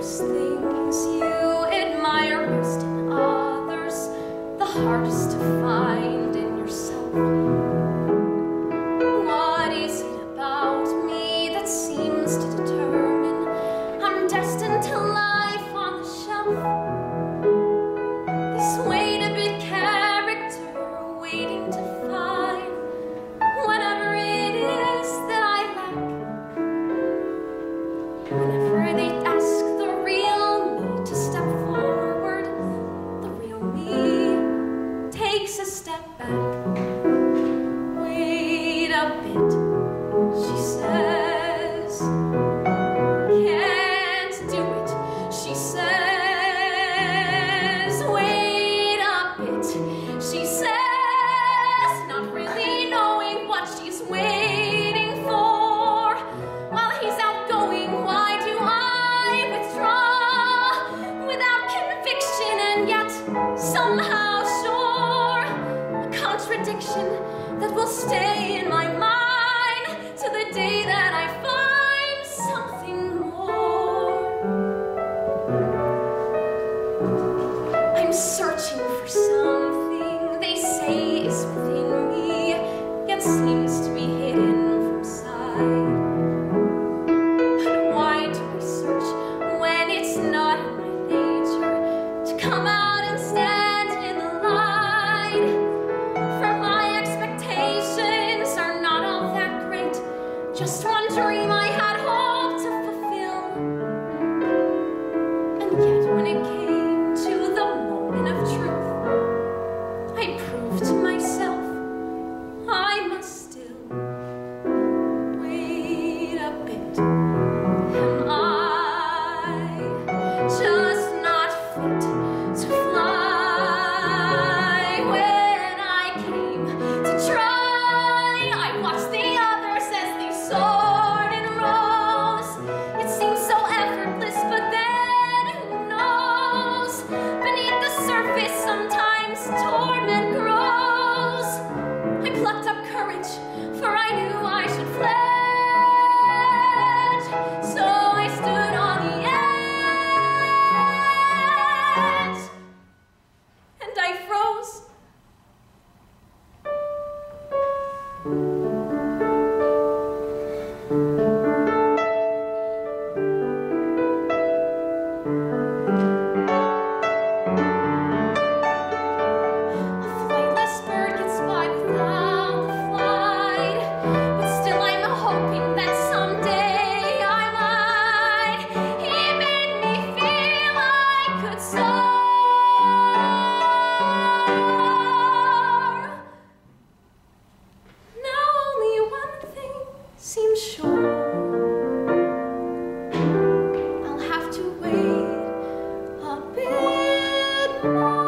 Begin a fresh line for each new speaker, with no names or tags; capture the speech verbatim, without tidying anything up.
those things you admire most in others, the hardest to find in yourself? What is it about me that seems to determine I'm destined to life on the shelf? This wait-a-bit character waiting to find whatever it is that I lack. Whenever they ask the real me to step forward, the real me takes a step back. Wait a bit, she says. Can't do it, she says. Wait a bit, she says. Not really knowing what she's waiting for. While he's outgoing, why do I withdraw? Without conviction and yet somehow sure. A contradiction that will stay in my mind to the day that I find something more. I'm searching for something they say is within me, yet seems to be hidden from sight. But why do I search when it's not in my nature to come out and stand in the light? For my expectations are not all that great, just one dream I had hoped to fulfill. And yet when it came to the moment of truth, I proved to myself I must still wait a bit. Am I just not fit to fly? When I came to try, I watched the others as they soared and rose. It seemed so effortless, but then who knows? Beneath the surface, sometimes torment grows. I plucked up courage, for I knew I should pledge. So I stood on the edge, and I froze. A flightless bird gets by without the flight, but still I'm hoping that someday I might. He made me feel I could soar. Now only one thing seems sure. I'll have to wait a bit more.